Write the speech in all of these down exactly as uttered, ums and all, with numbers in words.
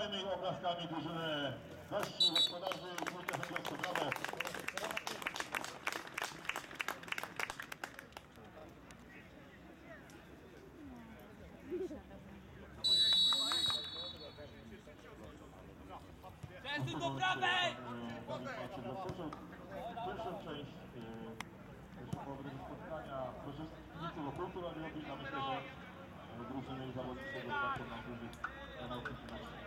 Przywitajmy oklaskami drużynę gości, gospodarzy i czwórkę sędziowską. Brawo! Częsty do prawej! Pierwszą część pierwszej połowy tego spotkania proszę nic o kultur, ale robić na myślę, że drużyny i zawodnicy tego startu nam dużych nauczyć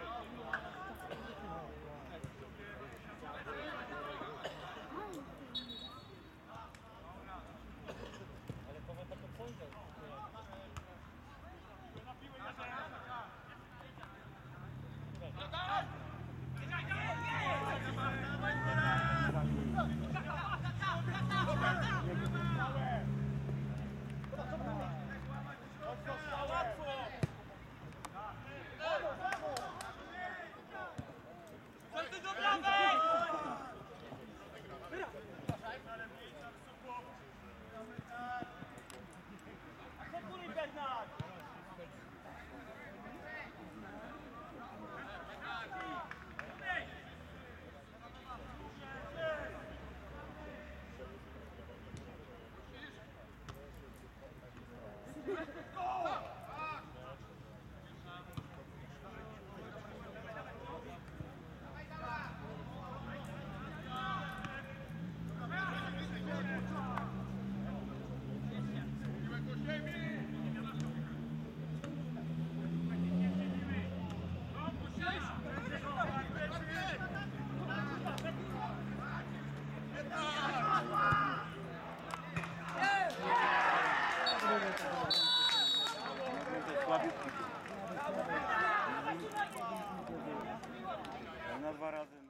Ale powiem tak od sądzia. Częsty do prawej! Sekury Bernard! Na dwa razy.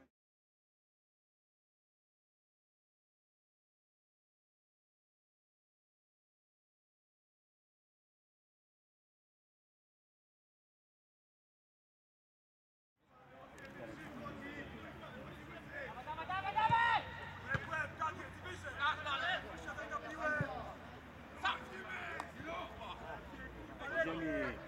Dawaj, dawaj, dawaj! Łeb, koniec, wyżej! Tak, dalej! Wysiadaj na piłę! Sam! Ziemi.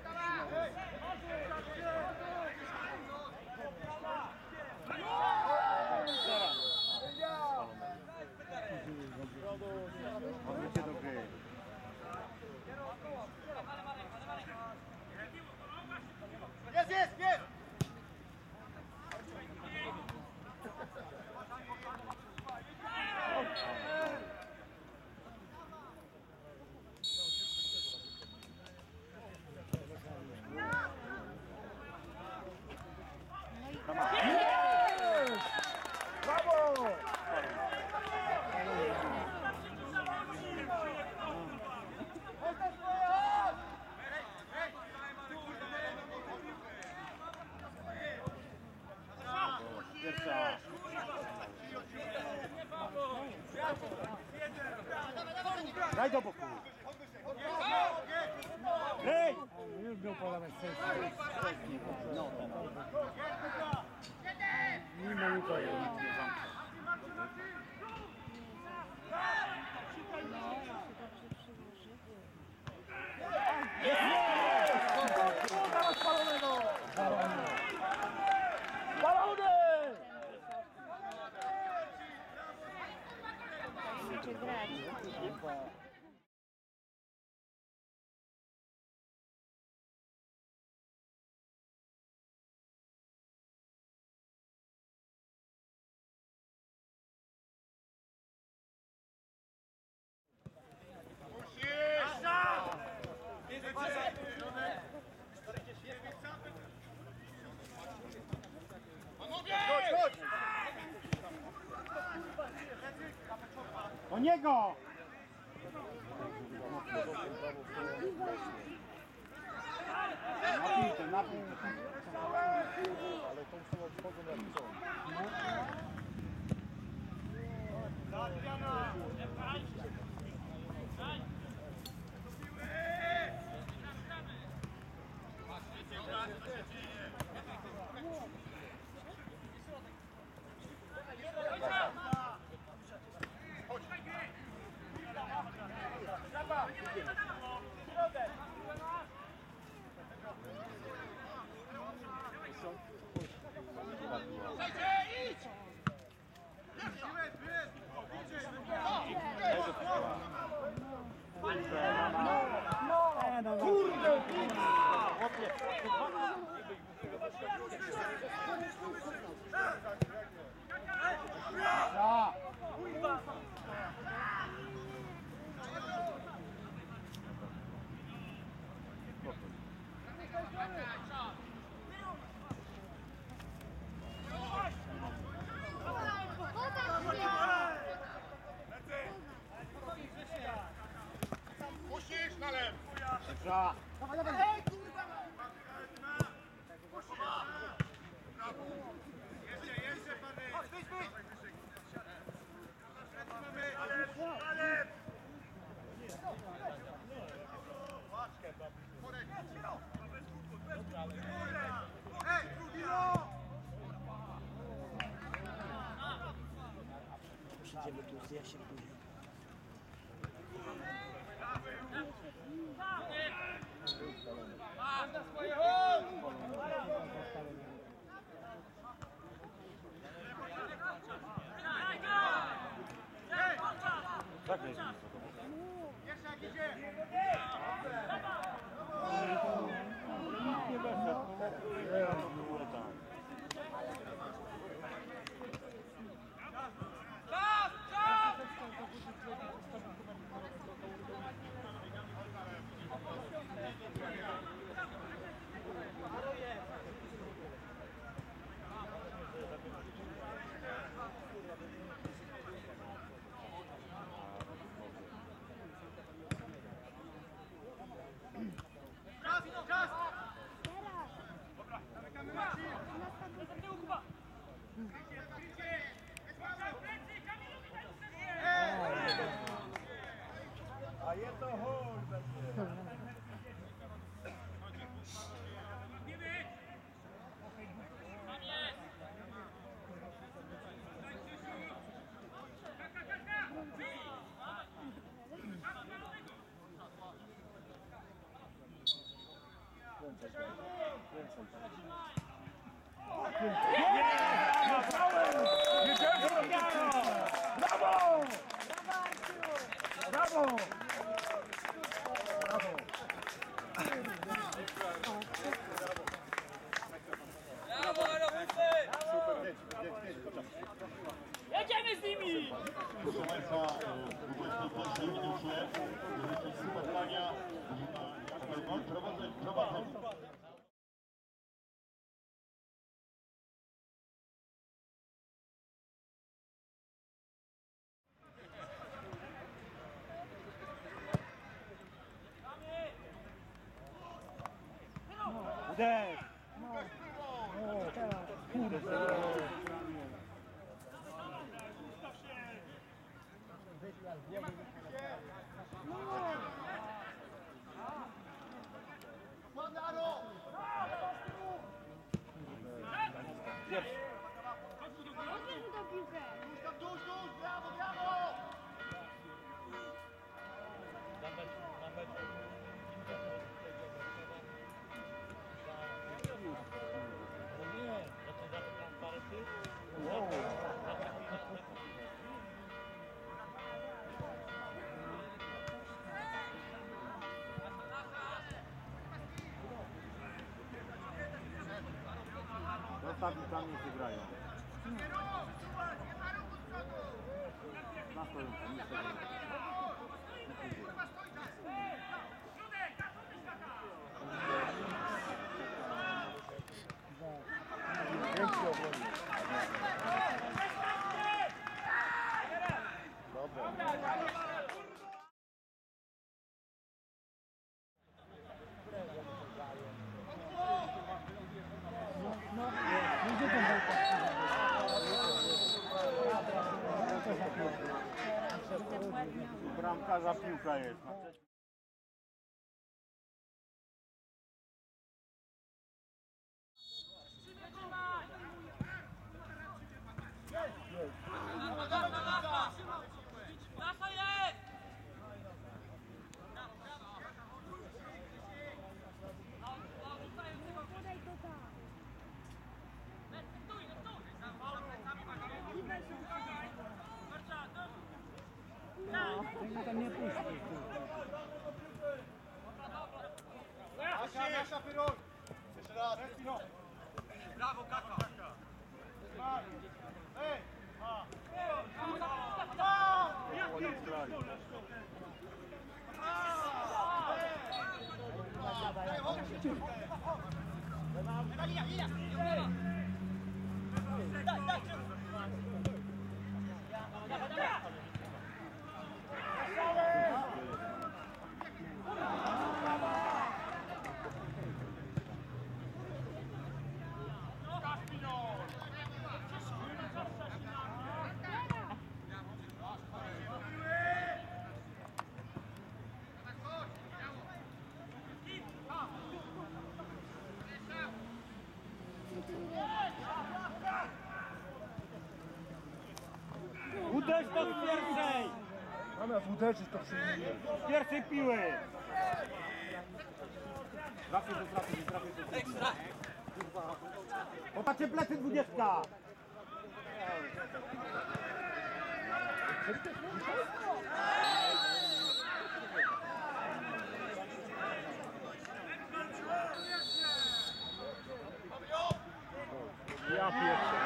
Chodźcie do gry. Jest, jest, jest! Brawo! Pierwsza. Daj do boku. Hej! Już był podany sesję. No, nie ma nikogo. Chcecie grać. Do niego! Napijcie, napijcie. Ale tą siłą wchodzą jak co? Środek! Dobrze! Jeszcze, jeszcze, pany! Chodź, wyjdź, wyjdź! Ale, ale! Ej, Trudino! Przyjdziemy tu z Jasiem później. Tak jest. Jeszcze jak idzie! Nie będzie. Nie, było tam. Czas, czas! Czas, czas! Dobra, zamykamy Marcin! Do tyłu chyba! A jedno chuj będzie. Brawo! Brawo! Brawo! Jedziemy z nimi! Proszę Państwa, w dwudziestej pierwszej minucie wyścig spotkania drużyna prowadzą prowadzą. Uderz! Kurde, Pierwszy. Dusz, dusz, brawo, brawo! Ostatni tam nie się grają. Na stoją, nie stoją. Większy obronie. Dobra. Bramka za piłka jest. Nasza jest! Asia, Asia, Pyroń! Jeszcze raz! Brawo, Kaka! Ej! Daj, daj! to z pierwszej! Zamiast uderzyć to przyjmuje. Z pierwszej piły! Trafię do trafię, nie trafię do trafię. Popatrzcie plecy dwudziestka! Ja pierwszy.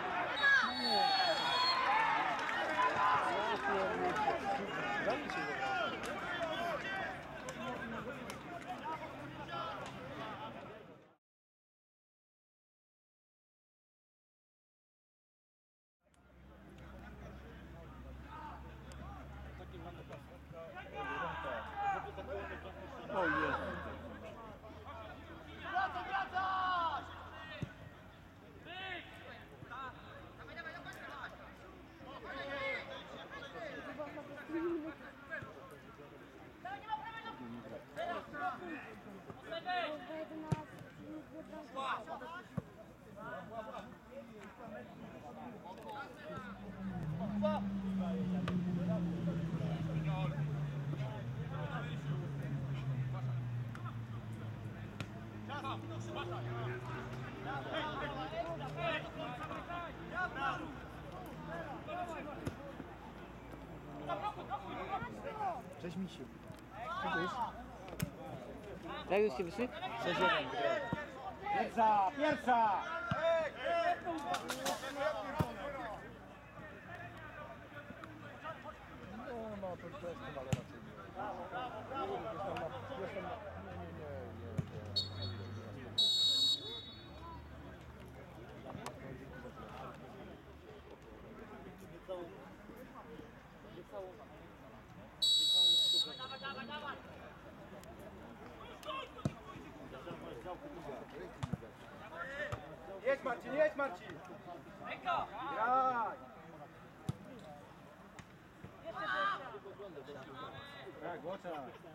O jest. Cześć misiu. Jak już się wyszli? Pierwsza, pierwsza! No, no, to jest jestem, ale raczej nie. Jestem na... Jestem na... Nie, nie, nie, nie, nie. Jedź Marcin, jedź Marcin! Graj! Tak, łocza!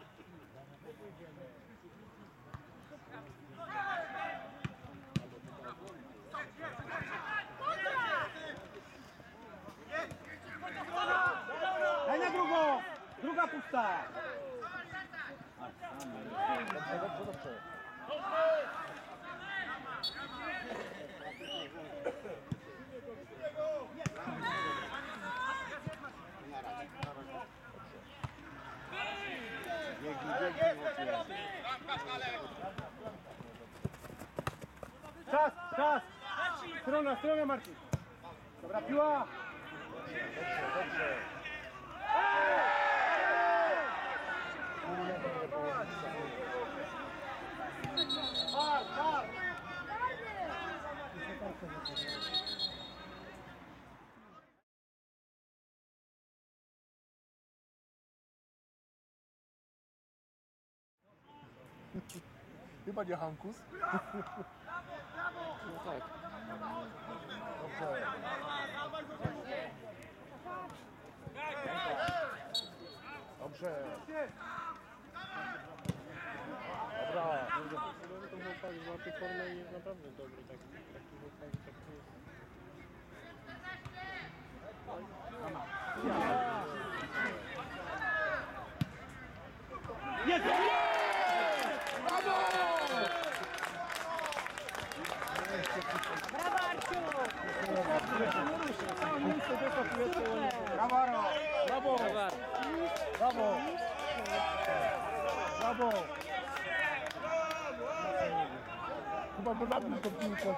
Daj na drugą! Druga pusta! Dobrze, dobrze, dobrze. Czas, czas! Strona, strona Marcin! Dobra piła! Dobrze. Czas, czas! Chyba nie Hankus? No tak. Dobrze. Dobrze. Dobra. To chłopak złapie formę i jest naprawdę dobry, taki, taki chłopak, taki jest. Jest! Brawo Arciu! Brawo! Brawo! Brawo. Brawo. Chyba go nabił tą piłką.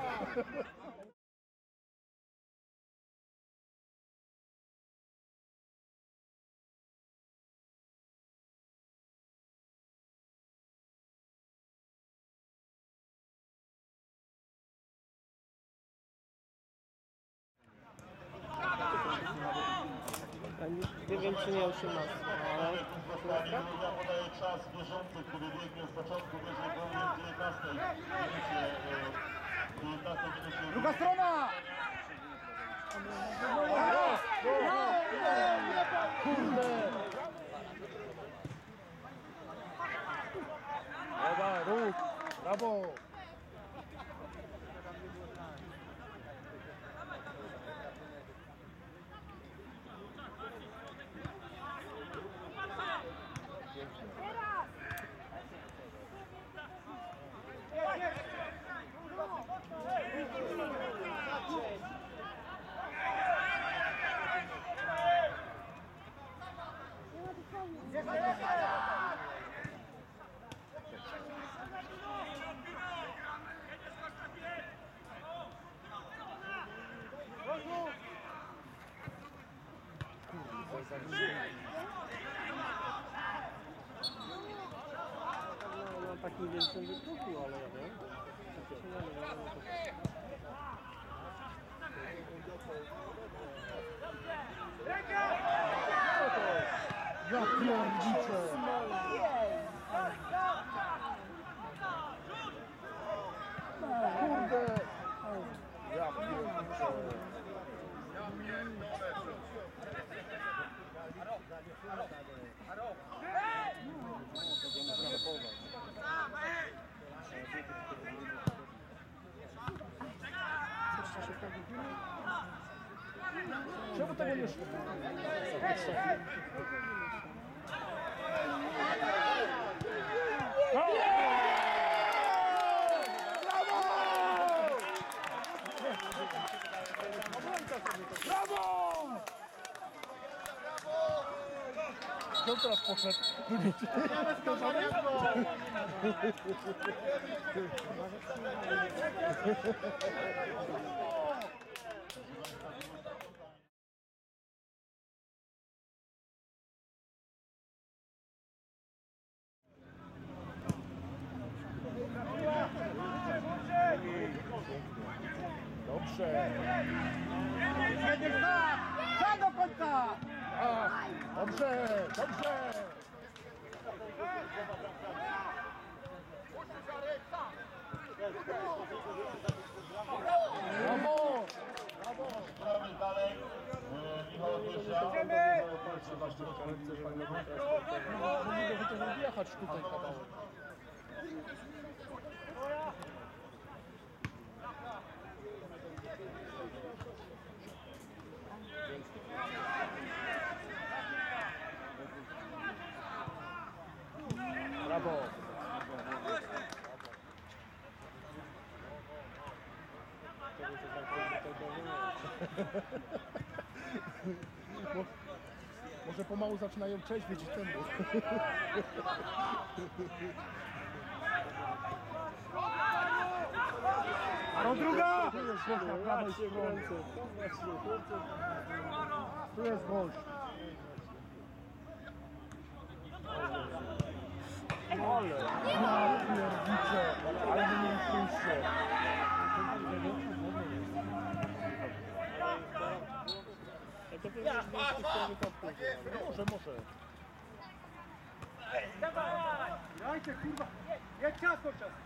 Nie wiem czy nie osiemnaście, ale... Ja podaję czas bieżący, który biegnie z początku wyżej do dziewiętnastej minucie. dziewiętnastej minucie. Druga strona! Kurde. Dobra, ruch. Brawo. No, na takim większym wytruchu, ale ja wiem. Przecież nie, ale ja wiem, Ja pierdziczę! Kurde! Ja pierdziczę! Czemu tego nie szło? Brawo! Kto teraz poszedł? Dobrze! Jedziesz tak! Za do końca! A, dobrze! Dobrze! Brawo! Gramy dalej. E, Michał Kiesza. Idziemy! Mogę chociaż odjechać tutaj kawałek. Brawo! Mo- Może pomału zaczynają trzeźwieć temu. Aro druga! Tu jest gość na prawej stronie. Tu jest gość. Ale, ja pierdziczę, ale mnie nie wpuszczę. ja to pewnie jest miejsce wypadku. Może, może. Dajcie kurwa! Jedź czas do czasu!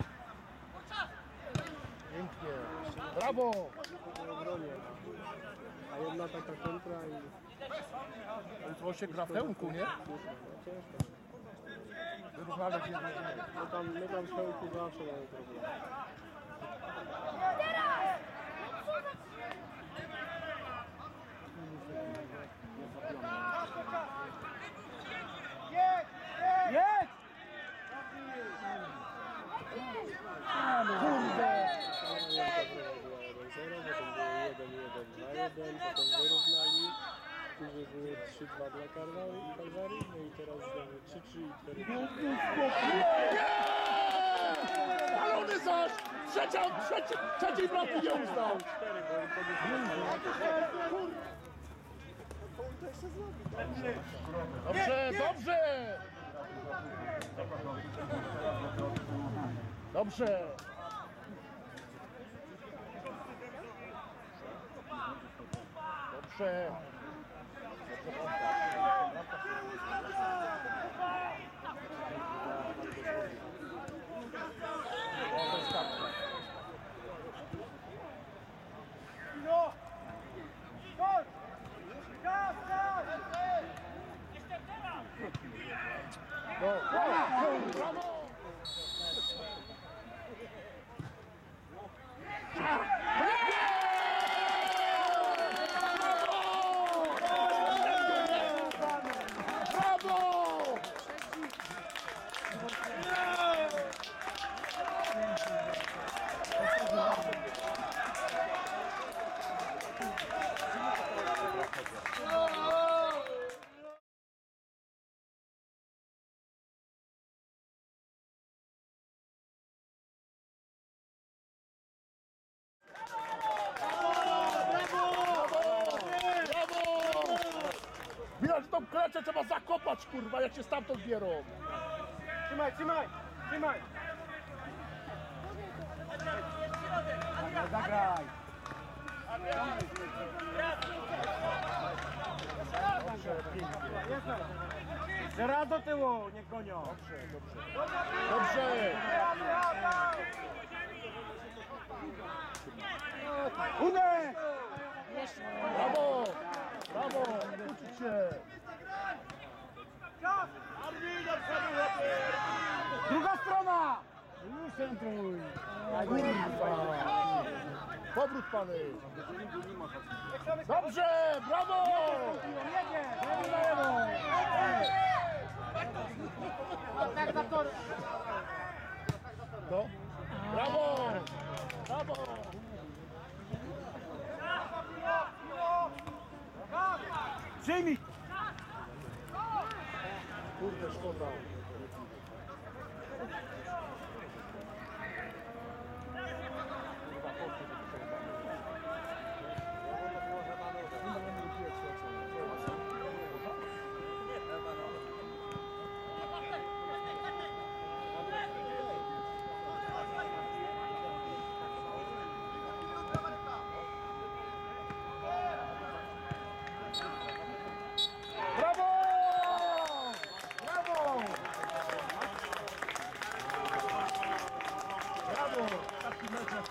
Pięknie. Brawo! W obronie. A jedna taka kontra i... To się gra w tełku, nie? No ciężko. Wyrównane się. My tam, my tam w pełku zawsze mamy problem. Jedź! Jedź! Kurde! jeden zero, potem było jeden jeden dwa jeden, potem wyrównali. Później było trzy dwa dla Kalwarii, Kalwarii, no i teraz znowu trzy trzy i cztery trzy. Palony zaś! Trzecia, trzeci, trzeciej bramki nie uznał! cztery, bo on podniósł. Dobrze, dobrze! Dobrze! Dobrze! No! Chodź! Czas, czas! No, brawo! bramce trzeba zakopać, kurwa, jak się stamtąd bierą. Trzymaj, trzymaj, trzymaj. Zagraj. Dobrze, pięknie. Teraz do tyłu, nie gonią. Dobrze, dobrze. Dobrze. Ude! Brawo! Brawo! Uczyć się! Druga strona! Już centruj! Powrót, pany! Dobrze! Brawo! Jedzie! Lewo na lewo! Tak za tor! To? Brawo! Brawo! Przyjmij! Kurde, szkoda. Brawo! Brawo! Brawo! Taki mecz jak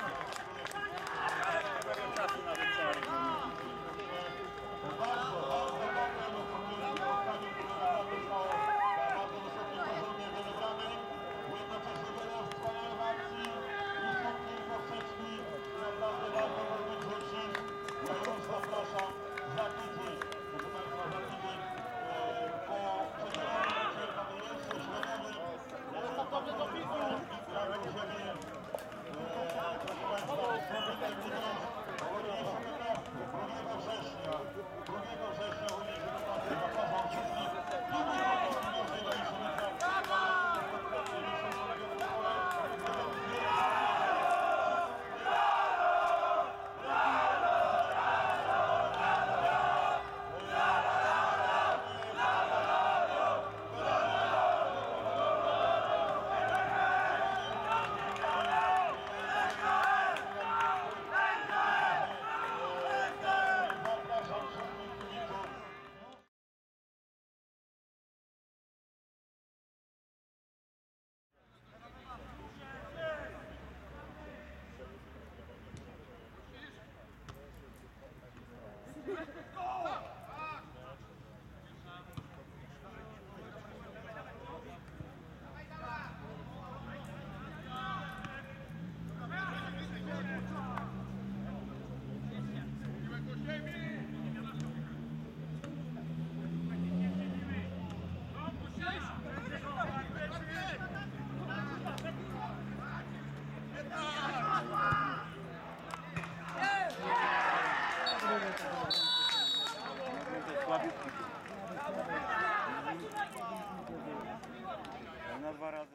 Na dwa razy.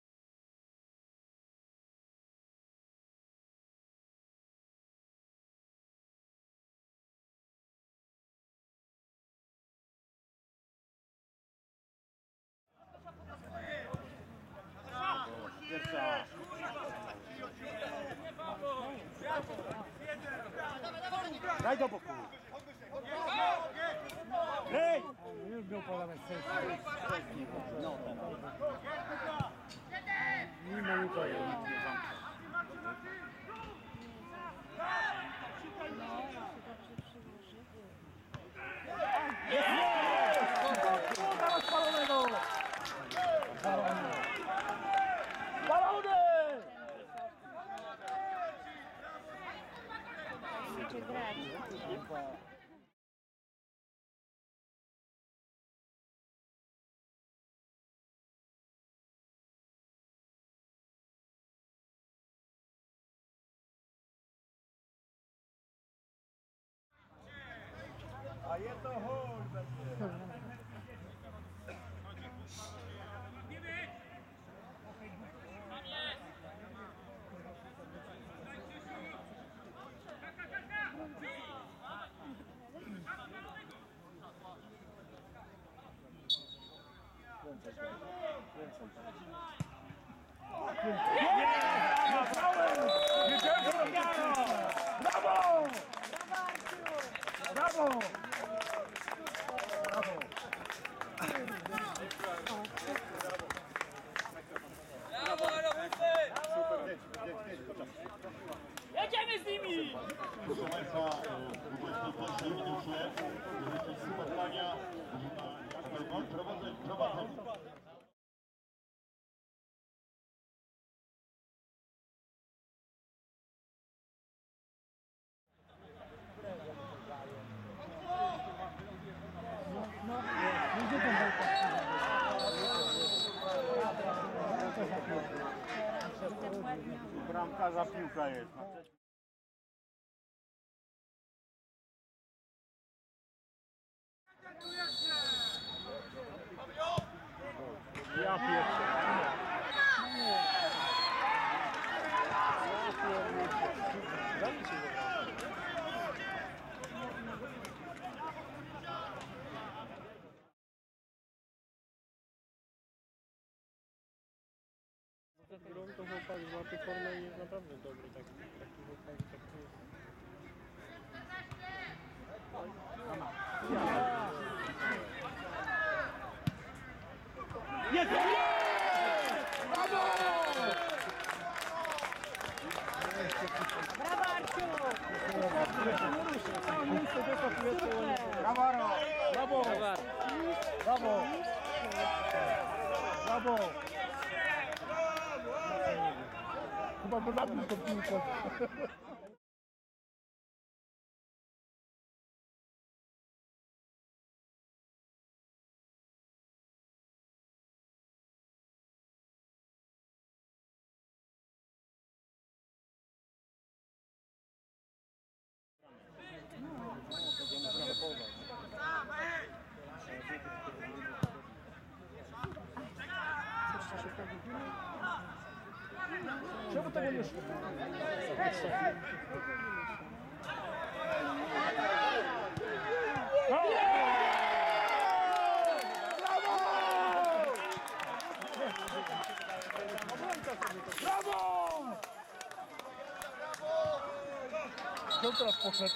Pierwsza. Daj do boku. Hej! już był podany sesję. No, Mimo nikogo. Teraz spalonego! Balony! Chcecie grać. A jedno chuj będzie. Brawo! Brawo! Brawo! Jedziemy z nimi! Proszę Państwa, w dwudziestym pierwszym minucie wyścig spotkania drużyna prowadzą prowadzą. Bramka za piłka jest. Ja pierwszy. Grą to chłopak złapie formę i jest naprawdę dobry. Taki, taki chłopak, taki jest. Jest! Brawo! Brawo, Arciu! Brawo! Brawo! Brawo! Brawo! Chyba go zabił tą piłką. Czemu tego nie szło? Brawo! Kto teraz poszedł?